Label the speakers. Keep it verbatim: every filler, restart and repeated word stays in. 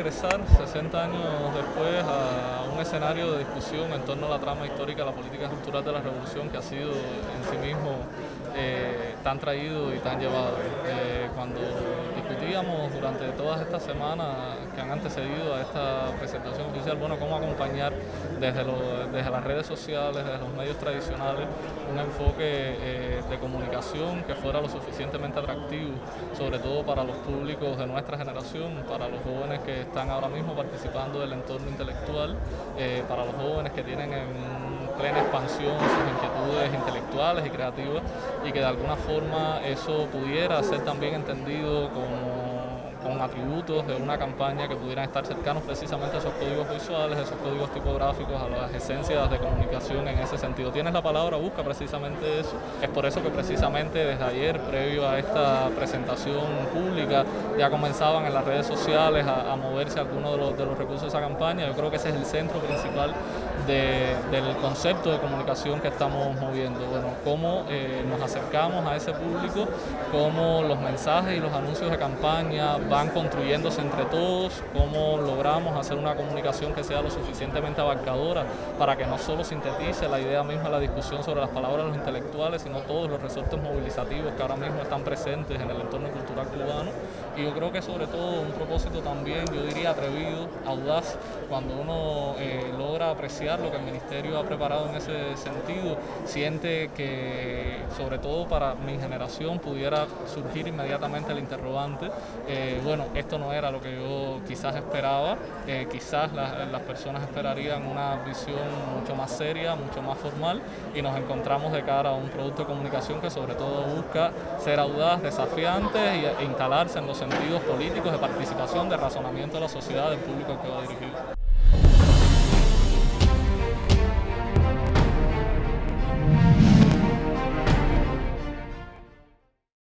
Speaker 1: regresar sesenta años después a un escenario de discusión en torno a la trama histórica, la política cultural de la revolución, que ha sido en sí mismo eh, tan traído y tan llevado. Eh, cuando discutíamos durante todas estas semanas que han antecedido a esta presentación oficial, bueno, cómo acompañar desde, lo, desde las redes sociales, desde los medios tradicionales, un enfoque eh, de comunicación que fuera lo suficientemente atractivo, sobre todo para los públicos de nuestra generación, para los jóvenes que están ahora mismo participando del entorno intelectual, eh, para los jóvenes que tienen en plena expansión sus inquietudes intelectuales y creativas, y que de alguna forma eso pudiera ser también entendido como con atributos de una campaña que pudieran estar cercanos precisamente a esos códigos visuales, a esos códigos tipográficos, a las esencias de comunicación en ese sentido. Tienes la palabra, busca precisamente eso. Es por eso que precisamente desde ayer, previo a esta presentación pública, ya comenzaban en las redes sociales a, a moverse algunos de los, de los recursos de esa campaña. Yo creo que ese es el centro principal de, del concepto de comunicación que estamos moviendo. Bueno, cómo eh, nos acercamos a ese público, cómo los mensajes y los anuncios de campaña van construyéndose entre todos, cómo logramos hacer una comunicación que sea lo suficientemente abarcadora para que no solo sintetice la idea misma de la discusión sobre las palabras de los intelectuales, sino todos los resortes movilizativos que ahora mismo están presentes en el entorno cultural cubano. Y yo creo que sobre todo un propósito también, yo diría atrevido, audaz, cuando uno eh, logra apreciar lo que el Ministerio ha preparado en ese sentido, siente que sobre todo para mi generación pudiera surgir inmediatamente el interrogante, eh, bueno, esto no era lo que yo quizás esperaba, eh, quizás la, las personas esperarían una visión mucho más seria, mucho más formal, y nos encontramos de cara a un producto de comunicación que sobre todo busca ser audaz, desafiante e instalarse en los sentidos políticos de participación, de razonamiento de la sociedad, del público al que va dirigido.